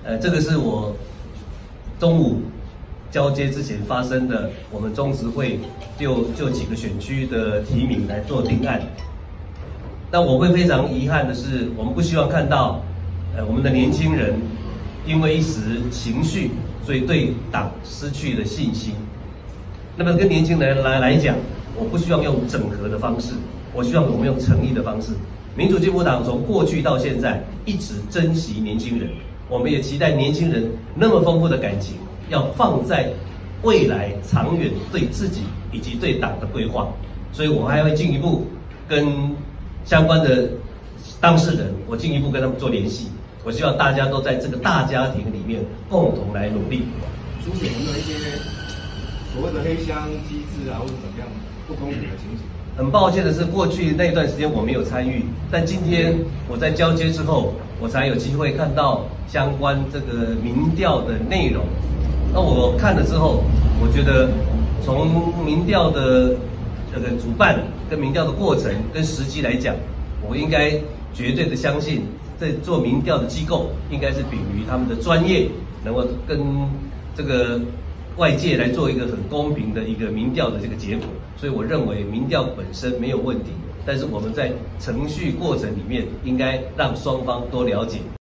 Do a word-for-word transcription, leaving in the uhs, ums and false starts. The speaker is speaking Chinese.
呃，这个是我中午交接之前发生的，我们中执会就就几个选区的提名来做定案。那我会非常遗憾的是，我们不希望看到，呃，我们的年轻人因为一时情绪，所以对党失去了信心。那么跟年轻人来来讲，我不希望用整合的方式，我希望我们用诚意的方式。民主进步党从过去到现在一直珍惜年轻人，我们也期待年轻人那么丰富的感情要放在未来长远对自己以及对党的规划。所以我还会进一步跟相关的当事人，我进一步跟他们做联系。我希望大家都在这个大家庭里面共同来努力。 出现有没有一些所谓的黑箱机制啊，或者怎么样不公平的情形？ 很抱歉的是，过去那段时间我没有参与，但今天我在交接之后，我才有机会看到相关这个民调的内容。那我看了之后，我觉得从民调的这个主办跟民调的过程跟时机来讲，我应该绝对的相信，在做民调的机构应该是秉于他们的专业，能够跟这个外界来做一个很公平的一个民调的这个结果。所以我认为民调本身没有问题，但是我们在程序过程里面应该让双方多了解。